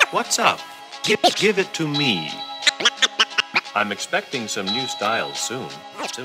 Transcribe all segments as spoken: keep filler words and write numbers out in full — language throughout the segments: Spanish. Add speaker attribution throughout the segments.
Speaker 1: What's up? Give, give it to me. I'm expecting some new styles soon. Soon.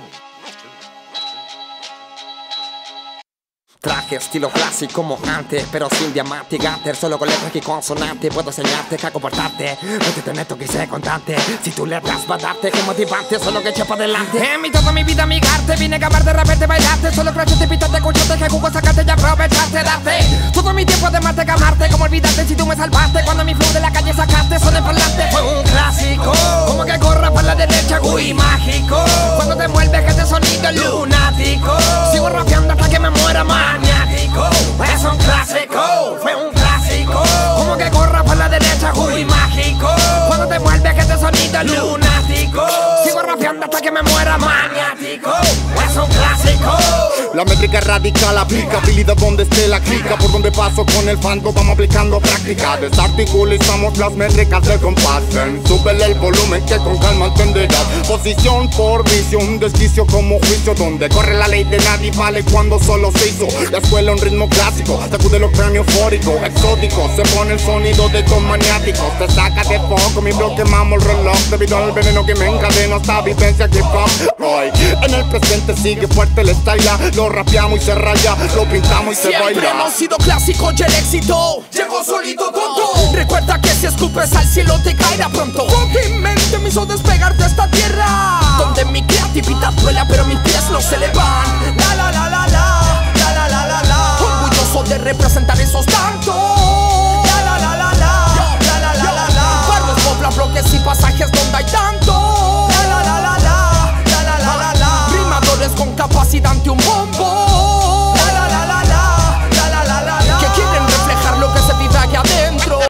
Speaker 2: Traje estilo clásico como antes, pero sin diamante y gatter. Solo con letras y consonantes puedo enseñarte que comportarte. Métete en esto que sé contante. Si tú letras va a darte que motivante, solo que echa pa' adelante. En mi toda mi vida amigarte, vine a acabar de raperte, bailarte. Solo cracharte, pintarte, escucharte, que jugo sacarte y aprovecharte, darte todo mi tiempo de marte, amarte. Como olvidarte si tú me salvaste. Cuando mi flow de la calle sacaste, son de parlante. Fue un clásico, como que corra por la derecha, uy, mágico. Cuando te envuelves que este sonido es lunático. Sigo rapeando hasta que me muera más. Es un clásico, fue un clásico. Como que corra por la derecha, uy, mágico. Cuando te vuelves que este sonido es lunático. Sigo rapeando hasta que me muera maniático. Es un clásico.
Speaker 3: La métrica radical, aplicabilidad donde esté la clica. Por donde paso con el fango vamos aplicando práctica. Desarticulizamos las métricas del compás. Súbele el volumen que con calma entenderás. Posición por visión, desquicio como juicio. Donde corre la ley de nadie vale cuando solo se hizo. La escuela un ritmo clásico, sacude los cráneos eufóricos, exótico. Se pone el sonido de estos maniáticos. Te saca de foco, mi bro quemamos el reloj. Debido al veneno que me encadena esta vivencia que hop. Hoy, en el presente sigue fuerte el style. Lo rapeamos y se raya, lo pintamos y se baila.
Speaker 4: Siempre hemos sido clásicos y el éxito llegó solito tonto. Recuerda que si escupes al cielo te caerá pronto. Mi mente me hizo despegar de esta tierra donde mi creatividad vuela pero mis pies no se le van. La la la la la, la la la la la. Orgulloso de representar esos tantos